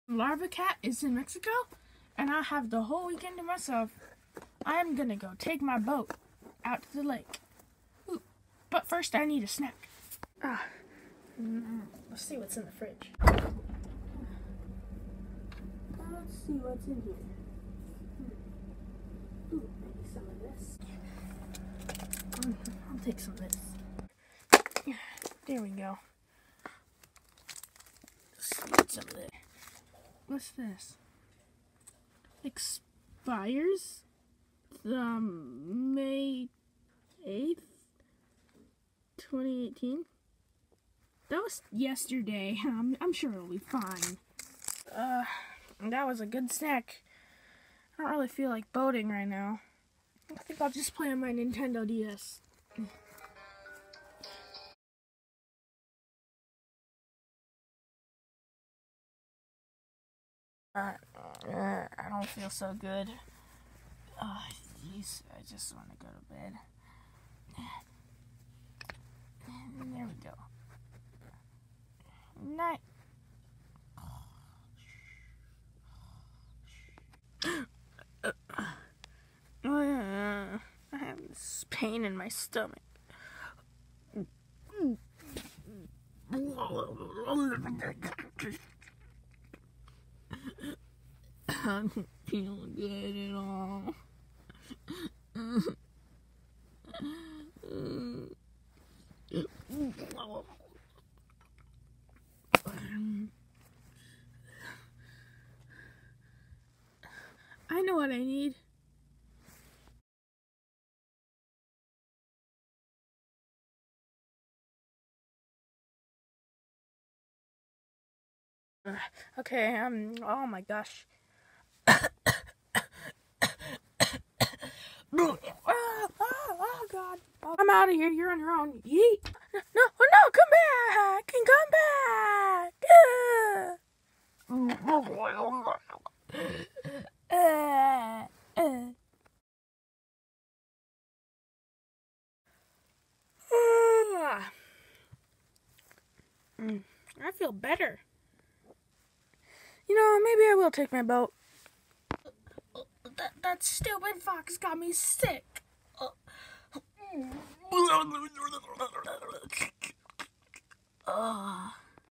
Larva Cat is in Mexico, and I have the whole weekend to myself. I am gonna go take my boat out to the lake. Ooh, but first I need a snack. Let's see what's in the fridge. Let's see what's in here. Ooh, maybe some of this. I'll take some of this. There we go. Some of it. What's this? Expires May 8th, 2018. That was yesterday. I'm sure it'll be fine. That was a good snack. I don't really feel like boating right now. I think I'll just play on my Nintendo DS. I don't feel so good. Oh, jeez, I just want to go to bed. And there we go. Night. I have this pain in my stomach. I don't feel good at all. I know what I need. Okay, oh my gosh. Oh God. I'm out of here. You're on your own. Yeet. No, come back. Come back. I feel better. You know, maybe I will take my boat. That stupid fox got me sick.